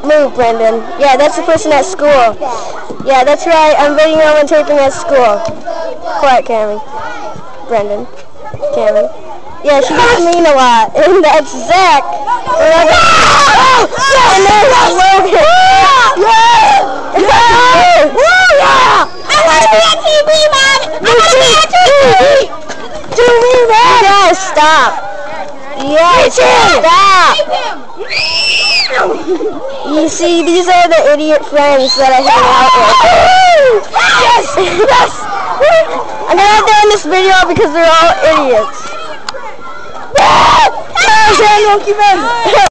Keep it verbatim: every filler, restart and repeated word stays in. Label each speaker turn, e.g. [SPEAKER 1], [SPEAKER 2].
[SPEAKER 1] Move, Brendan. Yeah, that's the person at school. Yeah, that's right. I'm videoing and taping at school. Quiet, Cammy. Brendan. Cammy. Yeah, she gets mean a lot. And that's Zach. And there's Logan. Yeah! Yeah! I want to be on T V, man! I want to be on T V! Do me, man! Yes, stop. Yes, stop. You see, these are the idiot friends that I hang out with. Yes! Yes! I'm gonna have to end this video because they're all idiots. Ah! Daniel, keep in!